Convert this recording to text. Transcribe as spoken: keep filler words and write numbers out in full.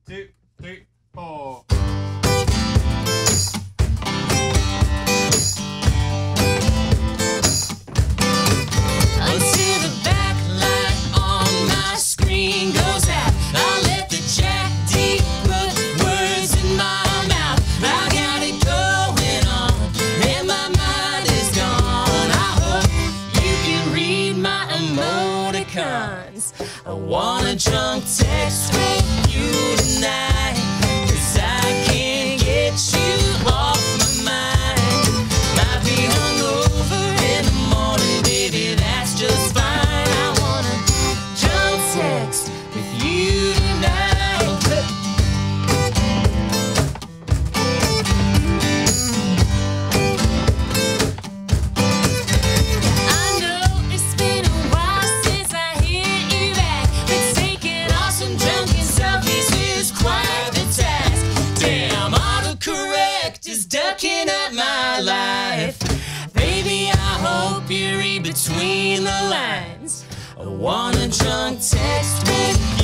two, three, four. Until the backlight on my screen goes out, I'll let the Jack D put words in my mouth. I got it going on, and my mind is gone. I hope you can read my emoticons. I want a drunk text with you tonight, 'cause I can't get you off my mind. Might be hungover in the morning, baby, that's just fine. I want a drunk text with you tonight. I know it's been a while since I hit you back, but taking awesome drunken selfies is quite the task. Damn, autocorrect is ducking up my life. Baby, I hope you read between the lines. I want a drunk text with you.